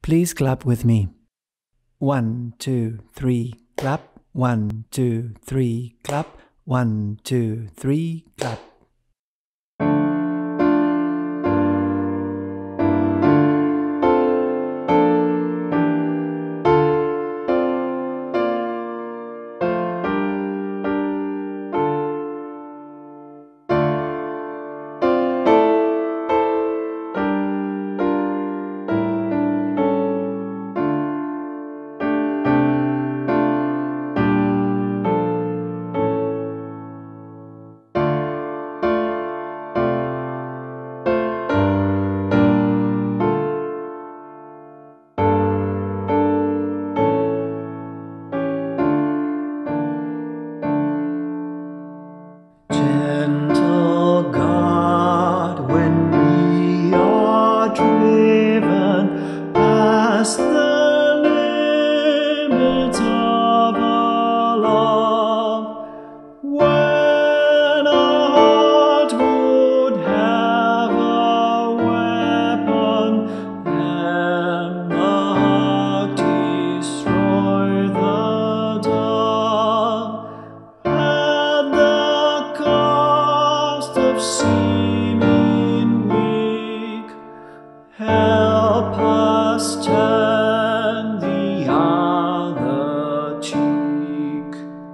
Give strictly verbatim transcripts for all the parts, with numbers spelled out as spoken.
Please clap with me. One, two, three, clap. One, two, three, clap. One, two, three, clap. Gentle God, when we are driven past the limits of our love, when our heart would have a weapon and the hug destroy the dove, at the cost of seeming weak, help us turn the other cheek.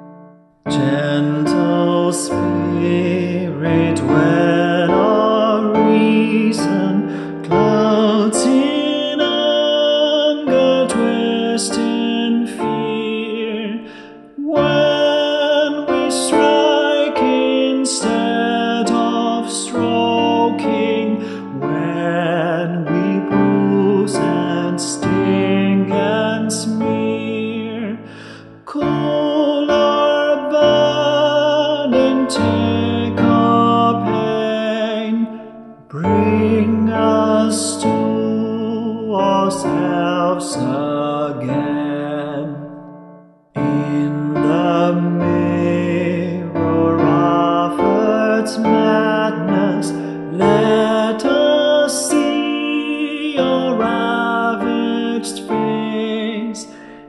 Gentle Spirit, when our reason clouds in anger, twist in fear, when we strike instead of stroking, when we bruise and sting and smear, cool our burn and take our pain, bring us to ourselves again. In the mirror of earth's madness, let us see your ravaged face.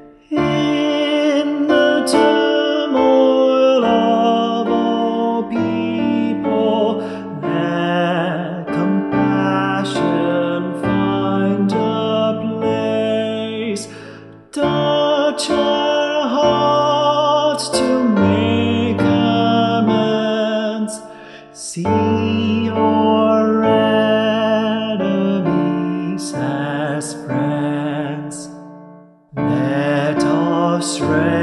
In the turmoil of all people, let compassion find a place. Touch our hearts to make amends. See your enemies as friends. Let our strength